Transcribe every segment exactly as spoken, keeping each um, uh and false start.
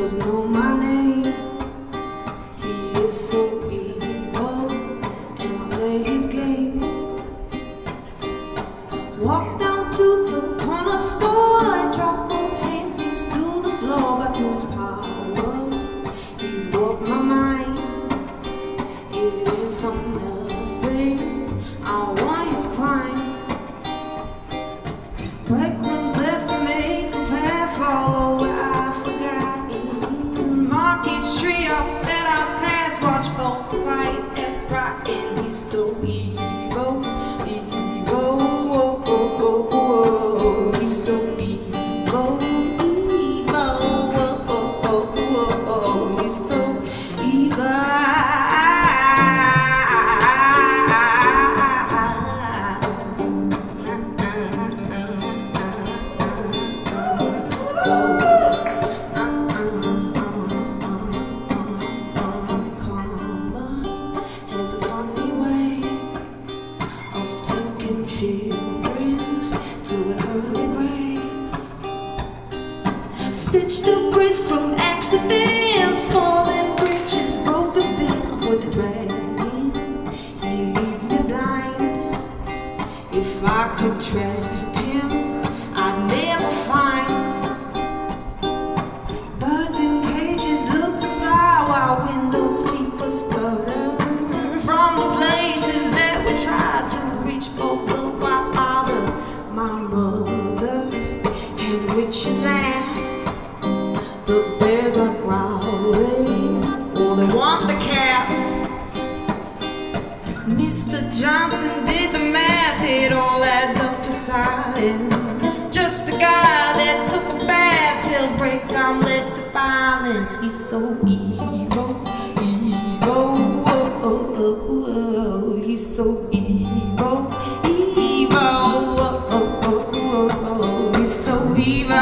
doesn't know my name. He is so evil, and I play his game. Walk down to the corner store and drop both hands to the floor. Back to his power, he's warped my mind. It ain't from nothing, I want his crime. Breadcrumbs left to make a path, follow where I've forgotten. Market Street, up that I pass, watch for the light that's right. And he's so evil, evil, oh, oh, oh, oh. He's so evil, evil, oh, oh, oh, oh, oh. He's so evil. Children to an early grave, stitched to wrist from accidents, falling bridges, broken bill with the dragon. He leads me blind. If I could trap him, I'd never find. Birds in cages look to fly while windows keep us further from the places that we try to reach for. My mother has witches laugh, the bears are growling, oh they want the calf. Mister Johnson did the math, it all adds up to silence. Just a guy that took a bath till break time led to violence. He's so evil, evil, oh, oh, oh, oh. He's so evil, evil, oh, oh, oh, oh, oh. He's so evil.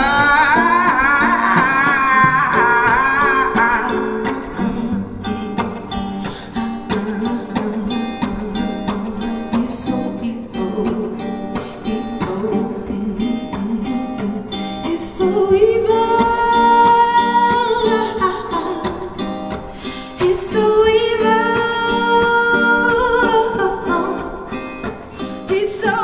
He's so evil, evil. He's so evil. He's so evil. He's so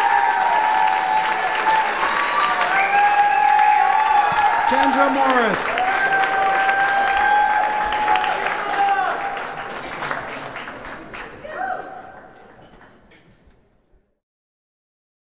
Kendra Morris.